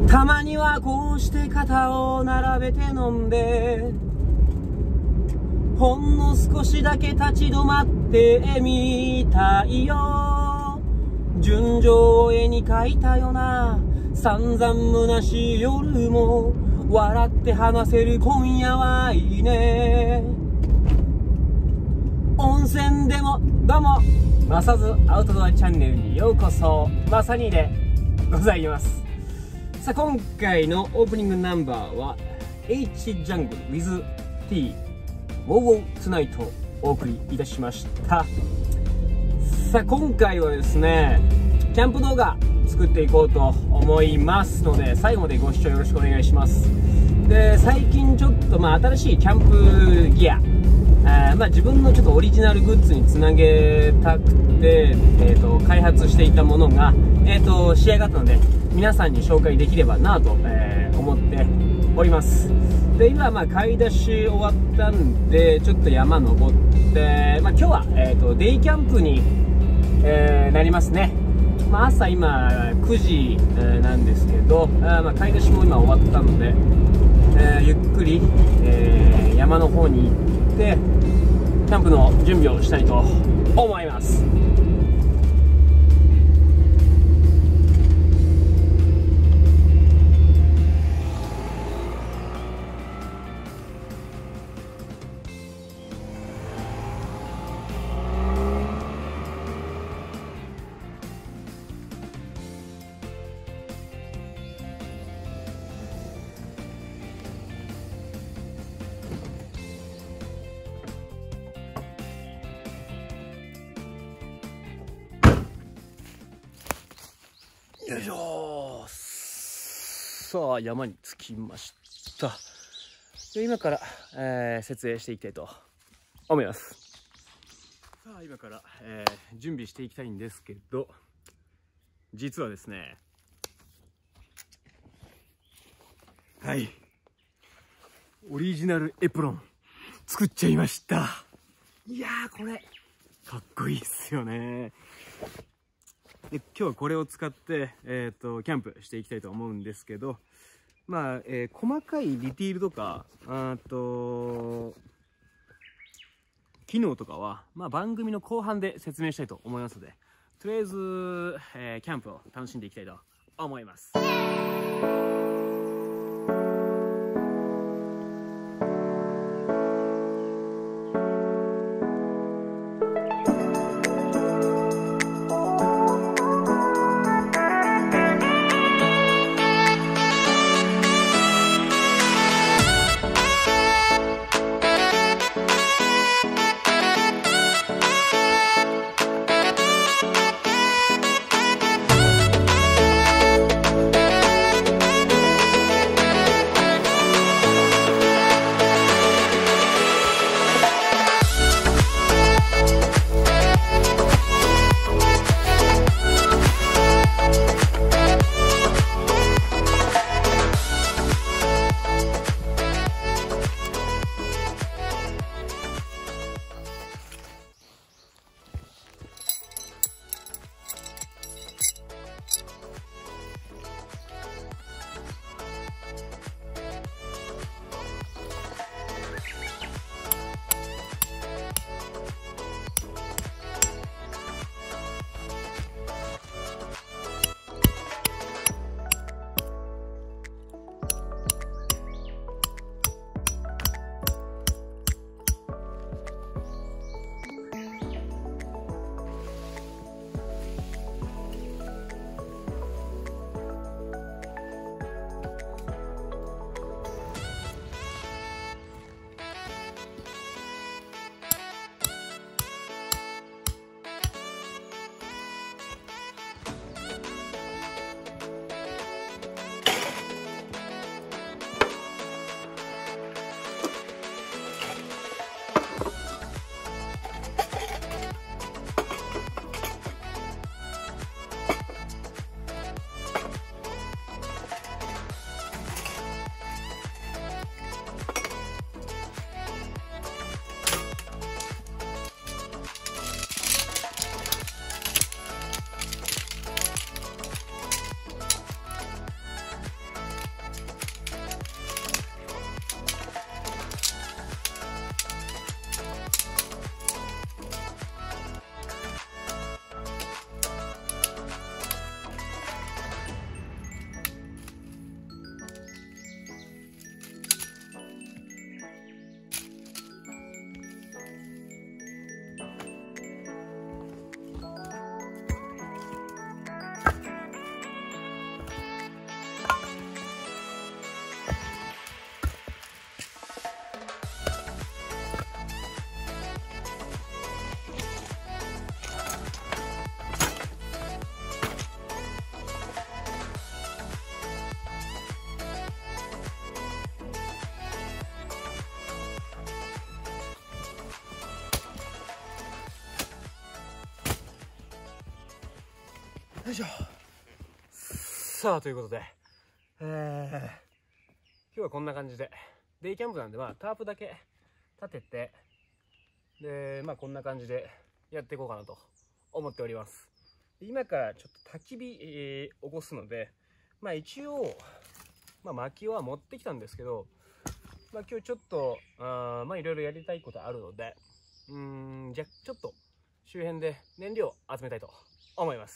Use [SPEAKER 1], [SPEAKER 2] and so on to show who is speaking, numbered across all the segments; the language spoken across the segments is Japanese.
[SPEAKER 1] たまにはこうして肩を並べて飲んで、ほんの少しだけ立ち止まってみたいよ。純情を絵に描いたよな散々虚しい夜も笑って話せる今夜はいいね。温泉でもどうもマサズアウトドアチャンネルにようこそ、マサニーでございます。さあ今回のオープニングナンバーは H ジャングル with T WoW Tonight をお送りいたしました。さあ今回はですねキャンプ動画作っていこうと思いますので、最後までご視聴よろしくお願いします。で最近ちょっと新しいキャンプギア、自分のちょっとオリジナルグッズにつなげたくて、開発していたものが、仕上がったので皆さんに紹介できればなと、思っております。で今買い出し終わったんでちょっと山登って、今日は、デイキャンプに、なりますね。朝今9時、なんですけど、買い出しも今終わったので、ゆっくり、山の方に行ってキャンプの準備をしたいと思います。よいしょー。さあ山に着きました。で今から、設営していきたいと思います。さあ今から、準備していきたいんですけど、実はですね、はいオリジナルエプロン作っちゃいました。いやーこれかっこいいっすよね。で今日はこれを使って、キャンプしていきたいと思うんですけど、細かいディティールとか機能とかは、番組の後半で説明したいと思いますので、とりあえず、キャンプを楽しんでいきたいと思います。 よいしょ。さあ、ということで、今日はこんな感じで、デイキャンプなんで、タープだけ立てて、で、こんな感じでやっていこうかなと思っております。今からちょっと焚き火、起こすので、一応、薪は持ってきたんですけど、今日ちょっと、いろいろやりたいことあるので、じゃあちょっと周辺で燃料を集めたいと思います。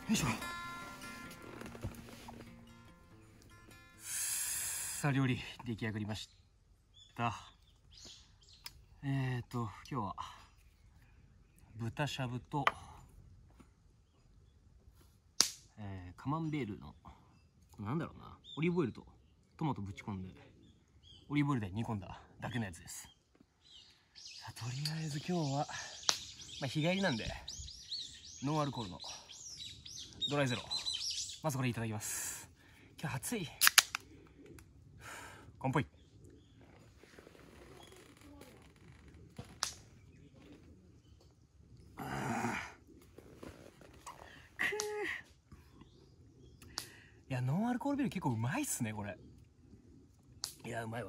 [SPEAKER 1] いしょ。さあ、料理出来上がりました。今日は豚しゃぶと、カマンベールのなんだろうな、オリーブオイルとトマトぶち込んでオリーブオイルで煮込んだだけのやつです。さあ、とりあえず今日は、日帰りなんでノンアルコールのドライゼロ、まずこれいただきます。今日暑い。乾杯。いや、ノンアルコールビール結構うまいっすね、これ。いや、うまいわ。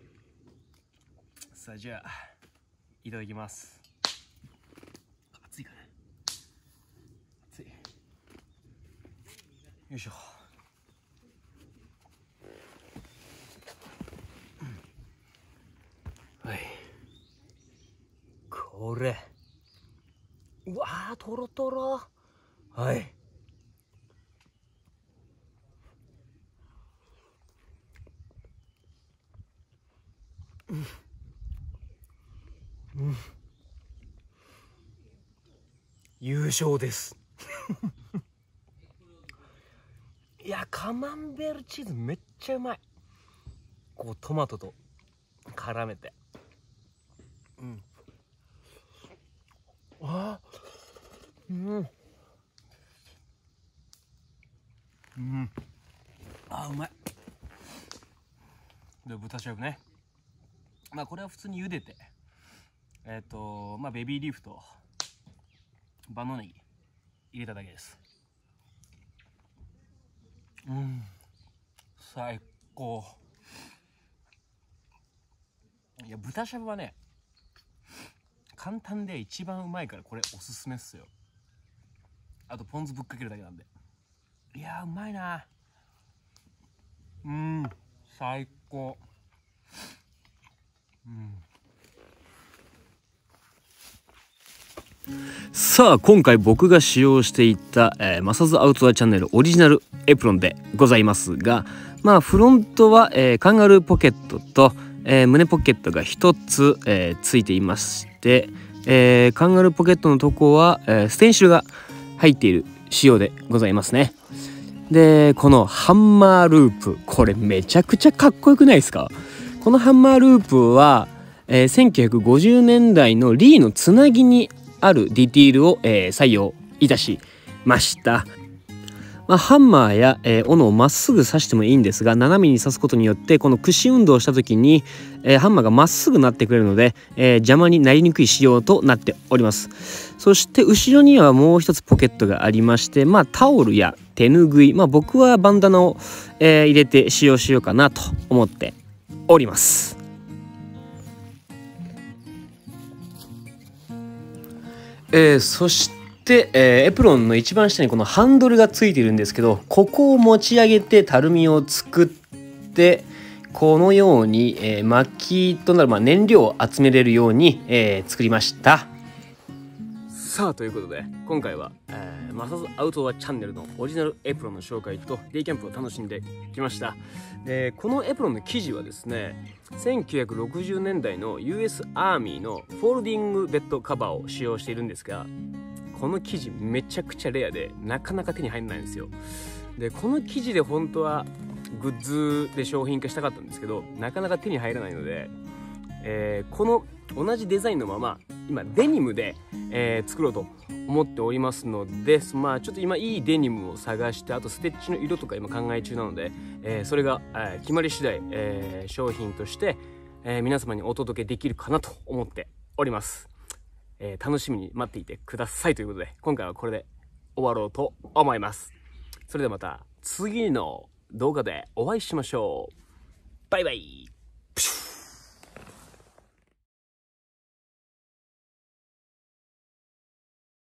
[SPEAKER 1] さあ、じゃあいただきます。熱いかな。熱い。よいしょ。はい、これ、うわー、トロトロ。はい、優勝ですいや、カマンベールチーズめっちゃうまい。こうトマトと絡めて、あー、あー、うまい。で、豚しゃぶね。これは普通に茹でて、ベビーリーフと万能ネギ入れただけです。最高。いや、豚しゃぶはね、簡単で一番うまいからこれおすすめっすよ。あとポン酢ぶっかけるだけなんで。いやー、うまいな。最高。さあ、今回僕が使用していた、マサズアウトドアチャンネルオリジナルエプロンでございますが、フロントは、カンガルーポケットと、胸ポケットが1つ、ついていまして、カンガルーポケットのとこは、ステンシルが入っている仕様でございますね。で、このハンマーループ、これめちゃくちゃかっこよくないですか？このハンマーループは、1950年代のリーのつなぎにあるディティールを、採用いたしました。ハンマーや、斧をまっすぐ刺してもいいんですが、斜めに刺すことによってこの屈伸運動をした時に、ハンマーがまっすぐなってくれるので、邪魔になりにくい仕様となっております。そして後ろにはもう一つポケットがありまして、タオルや手ぬぐい、僕はバンダナを、入れて使用しようかなと思っております。そしてエプロンの一番下にこのハンドルがついているんですけど、ここを持ち上げてたるみを作って、このように、薪となる、燃料を集めれるように、作りました。さあ、ということで今回は、マサズアウトドアチャンネルのオリジナルエプロンの紹介とデイキャンプを楽しんできました。で、このエプロンの生地はですね、1960年代の US アーミーのフォールディングベッドカバーを使用しているんですが、この生地めちゃくちゃレアでなかなか手に入らないんですよ。で、この生地で本当はグッズで商品化したかったんですけど、なかなか手に入らないので、この同じデザインのまま今デニムで、作ろうと思っておりますので、ちょっと今いいデニムを探して、あとステッチの色とか今考え中なので、それが、決まり次第、商品として、皆様にお届けできるかなと思っております。楽しみに待っていてくださいということで、今回はこれで終わろうと思います。それではまた次の動画でお会いしましょう。バイバイ。